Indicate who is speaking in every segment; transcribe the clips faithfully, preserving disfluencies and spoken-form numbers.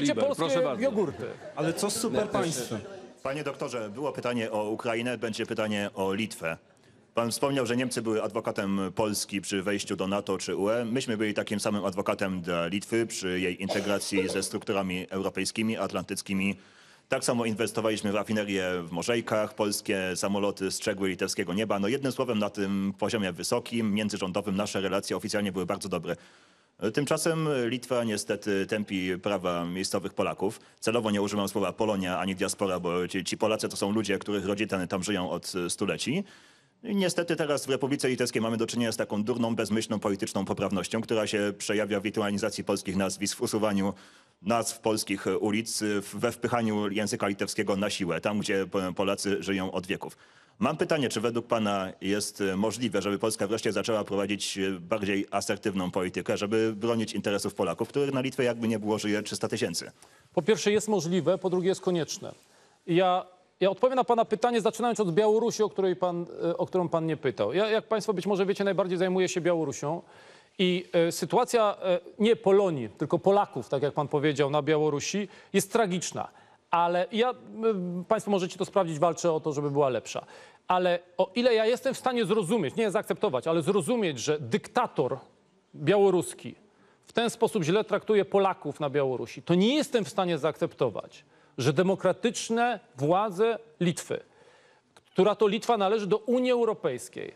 Speaker 1: kupujcie
Speaker 2: Oliver,
Speaker 1: polskie
Speaker 2: proszę bardzo.
Speaker 1: jogurty.
Speaker 3: Ale co z super państwem?
Speaker 4: Panie doktorze, było pytanie o Ukrainę, będzie pytanie o Litwę. Pan wspomniał, że Niemcy były adwokatem Polski przy wejściu do NATO czy U E. Myśmy byli takim samym adwokatem dla Litwy przy jej integracji ze strukturami europejskimi, atlantyckimi. Tak samo inwestowaliśmy w rafinerię w Morzejkach, polskie samoloty strzegły litewskiego nieba. No jednym słowem na tym poziomie wysokim, międzyrządowym nasze relacje oficjalnie były bardzo dobre. Tymczasem Litwa niestety tępi prawa miejscowych Polaków. Celowo nie używam słowa Polonia ani diaspora, bo ci, ci Polacy to są ludzie, których rodziny tam żyją od stuleci. I niestety teraz w Republice Litewskiej mamy do czynienia z taką durną, bezmyślną polityczną poprawnością, która się przejawia w wirtualizacji polskich nazwisk, w usuwaniu nazw polskich ulic, we wpychaniu języka litewskiego na siłę, tam gdzie Polacy żyją od wieków. Mam pytanie, czy według pana jest możliwe, żeby Polska wreszcie zaczęła prowadzić bardziej asertywną politykę, żeby bronić interesów Polaków, których na Litwie jakby nie było żyje trzysta tysięcy?
Speaker 1: Po pierwsze jest możliwe, po drugie jest konieczne. I ja, ja odpowiem na pana pytanie, zaczynając od Białorusi, o, której pan, o którą pan nie pytał. Ja, jak państwo być może wiecie, najbardziej zajmuję się Białorusią. I e, sytuacja e, nie Polonii, tylko Polaków, tak jak pan powiedział, na Białorusi jest tragiczna. Ale ja, e, państwo możecie to sprawdzić, walczę o to, żeby była lepsza. Ale o ile ja jestem w stanie zrozumieć, nie zaakceptować, ale zrozumieć, że dyktator białoruski w ten sposób źle traktuje Polaków na Białorusi, to nie jestem w stanie zaakceptować, że demokratyczne władze Litwy, która to Litwa należy do Unii Europejskiej,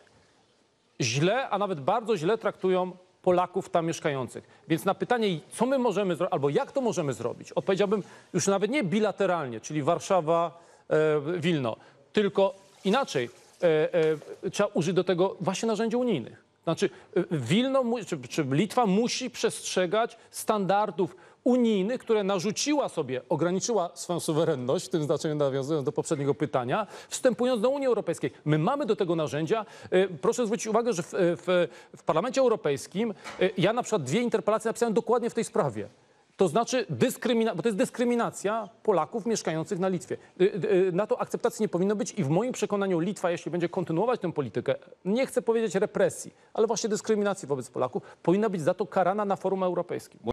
Speaker 1: źle, a nawet bardzo źle traktują Polaków tam mieszkających. Więc na pytanie, co my możemy zrobić, albo jak to możemy zrobić, odpowiedziałbym już nawet nie bilateralnie, czyli Warszawa, e, Wilno, tylko inaczej, e, e, trzeba użyć do tego właśnie narzędzi unijnych. Znaczy Wilno, czy, czy Litwa musi przestrzegać standardów unijnych, które narzuciła sobie, ograniczyła swoją suwerenność, w tym znaczeniu nawiązując do poprzedniego pytania, wstępując do Unii Europejskiej. My mamy do tego narzędzia. Proszę zwrócić uwagę, że w, w, w Parlamencie Europejskim ja na przykład dwie interpelacje napisałem dokładnie w tej sprawie. To znaczy, dyskrymina- bo to jest dyskryminacja Polaków mieszkających na Litwie. Na to akceptacji nie powinno być i w moim przekonaniu Litwa, jeśli będzie kontynuować tę politykę, nie chcę powiedzieć represji, ale właśnie dyskryminacji wobec Polaków, powinna być za to karana na forum europejskim.